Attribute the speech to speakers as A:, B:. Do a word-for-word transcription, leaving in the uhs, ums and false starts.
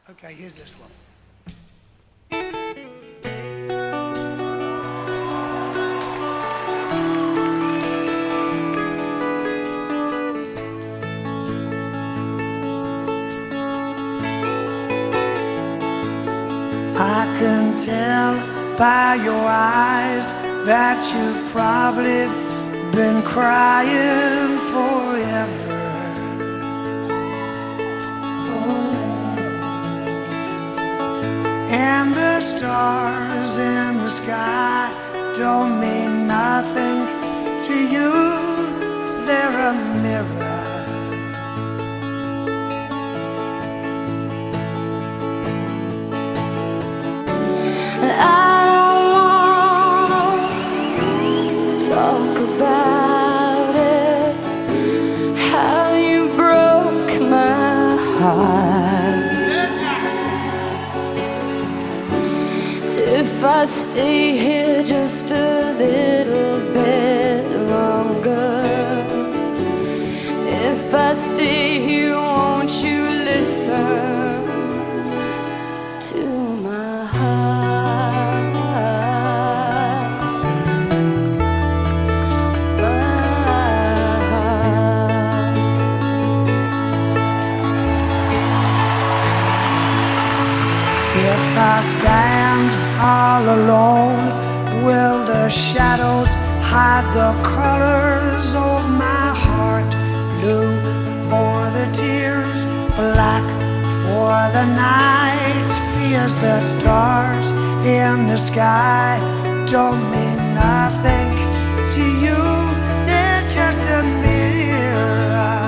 A: Okay, here's this one. I can tell by your eyes that you've probably been crying forever. And the stars in the sky don't mean nothing to you. They're a mirror.
B: I don't wanna talk about it, how you broke my heart. If I stay here just a little bit longer, if I stay here, won't you listen to my heart? My heart.
A: If I stand all alone, will the shadows hide the colors of my heart? Blue for the tears, black for the night. Fears the stars in the sky don't mean nothing to you. They're just a mirror.